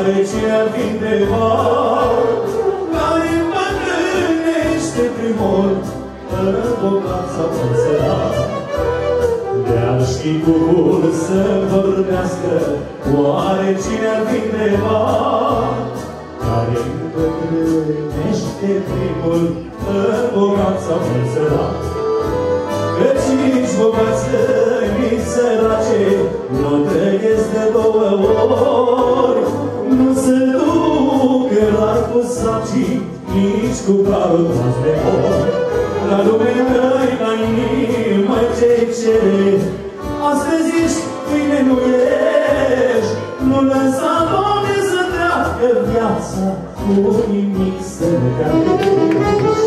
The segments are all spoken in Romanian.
Oare cine ar fi întrebat care îmbătrânește prin mult, fără bogat sau fără sărat? De-ar ști cu bun să vorbească, oare cine ar fi întrebat care îmbătrânește prin mult, fără bogat sau fără sărat? Căci nici bogați, nici sărace nu trăiesc de două ori, nu se duc la cu sacii, nici cu carul tras de ori. La lume n-ai, la inimă ce-i cere, astăzi ești, mâine nu ești, nu lăsa, Doamne, să treacă viața cu nimic să ne capești.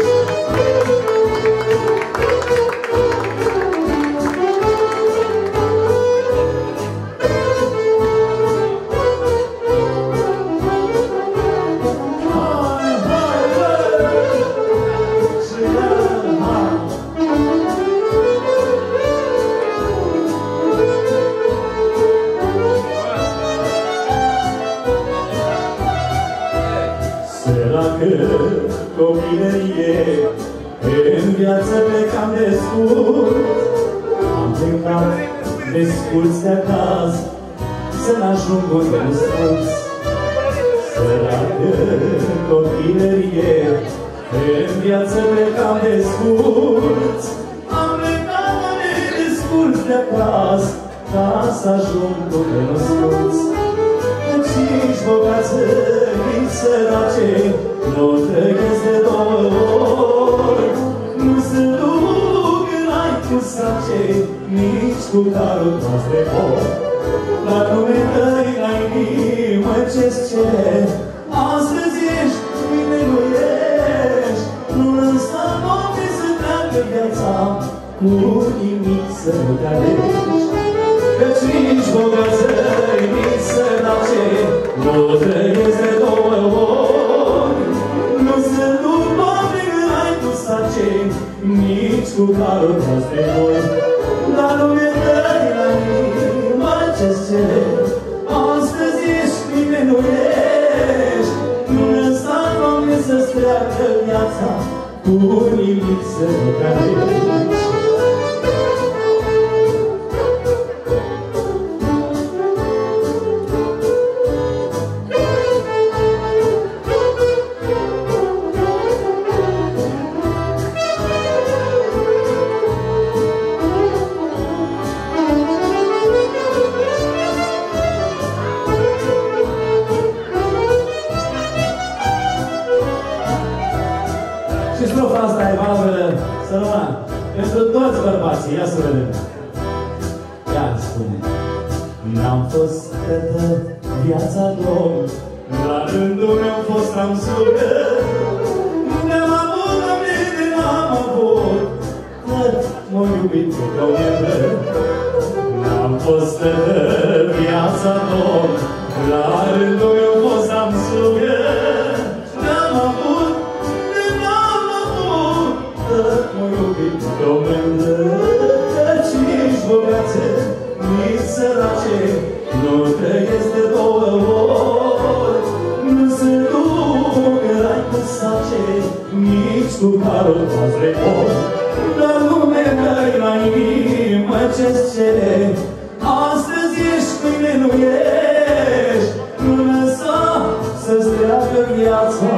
Copilărie, în viață plecam de scurt, am plecat de scurt de acasă, să-mi ajung unde nu spus. Săracă copilărie, în viață plecam de scurt, am plecat de scurt de acasă, ca să ajung unde nu spus. Căci nici bogață, nici sărace nu trăiesc de două ori, nu se duc n-ai cu sace, nici cu carul tras de ori. Dar nume dă-i la inimă ce-ți cere, astăzi ești, mâine nu ești, nu lăsa, Doamne, să treacă viața, cu nimic să nu te alegi. Căci nici bogață, nici sărace nu trăiesc de două ori, nu se duc, Doamne, n-ai cu sace, nici cu carul tras de ori. Dar lume dă-i la inimă ce-ți cere, astăzi ești, mâine nu ești, nu lăsa, Doamne, să-ți treacă viața, cu nimic să nu te alegi. Pentru toți bărbații, ia să vedem. Ia spune. N-am fost cătă viața Domn, la rândul meu fost am slugă. Ne-am avut, Doamne, de n-am avut, tot m-a iubit cu Doamne. N-am fost cătă viața Domn, la rândul meu fost am slugă. Ne-am avut, de n-am avut, tot m-a iubit cu Doamne. Căci nici bogațe, nici sărace nu trăiesc de două ori, nu se duc rai cu sace, nici cu carul tras de ori. Dar lume dă-i la inimă ce-ți cere, astăzi ești, mâine nu ești, nu lăsa să-ți treacă viața,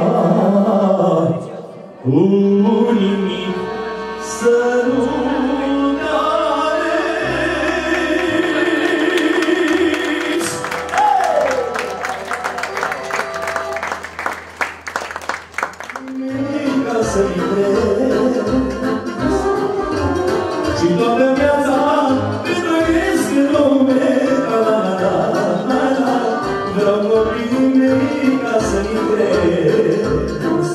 cu nimic să nu te alegi. Nimic ca să livrezi și toată viața te trăiesc în lume. Vreau copiii mei ca să livrezi.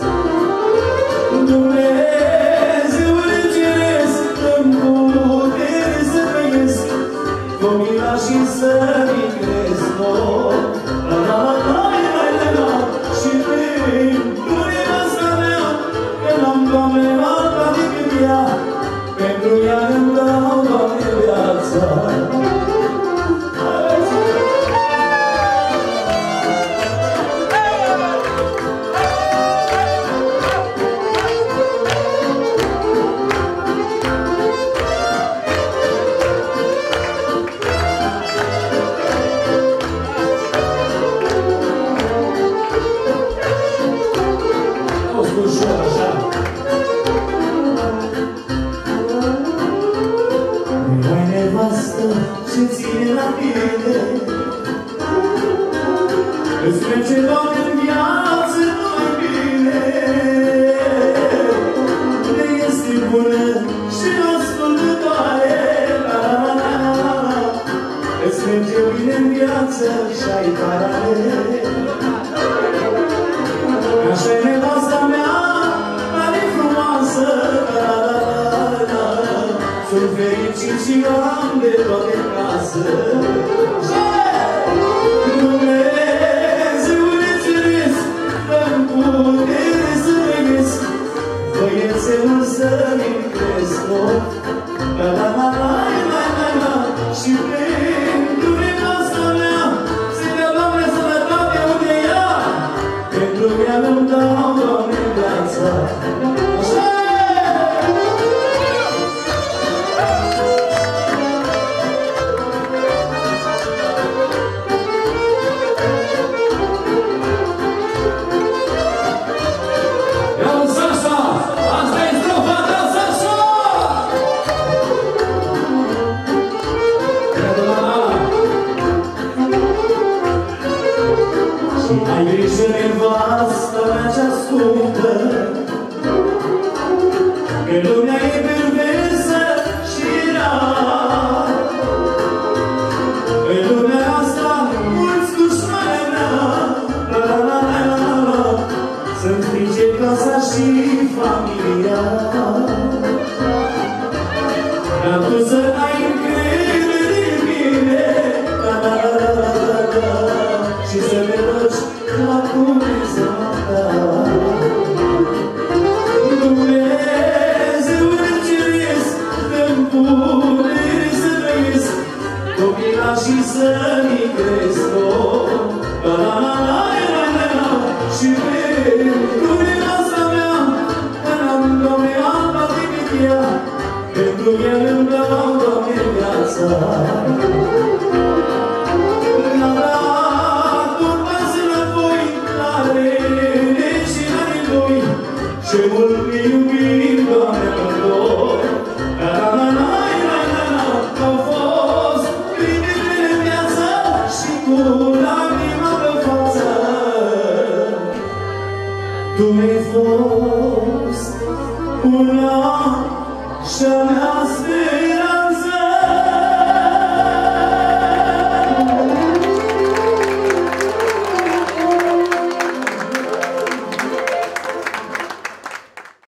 Dumnezeul ceresc în putere să trăiesc, copila și să-mi cresc tot. La și pentru viața mea, că n-am, Doamne, alta decât ea, pentru ea îmi dau, Doamne, viața. ușor, așa. Mai nevastă ce ține la tine, îți merge doar în viață nu-i bine. Ne este bună și ascultătoare, îți merge bine în viață și-ai parale. Așa-i nevasta mea, tare frumoasă, sunt fericit și am de toate casă. Dumnezeule ceresc, dă-mi putere să trăiesc, băiețelul să-mi cresc, și pentru nevasta mea, să-i dea Doamne sănătate unde ea, pentru ea nu-mi dau, Doamne, viața. Ai grijă, nevastă mea cea scumpă, că lumea e perversă și rea. În lumea asta mulți dușmani mea, să-mi strige casa și familia. Dar tu să ai încredere în mine, și să te rogi la Dumnezeu ta. Dumnezeule ceresc, dă-mi putere să trăiesc, copilașii să-mi cresc, și pentru nevasta mea, că n-am, Doamne, alta decât ea, pentru el îmi dau, Doamne, viața. Ce mult ne iubim, Doamne, amândoi, au fost primele în viață și cu lacrima pe față. Tu mi-ai fost una și-a mea speranță.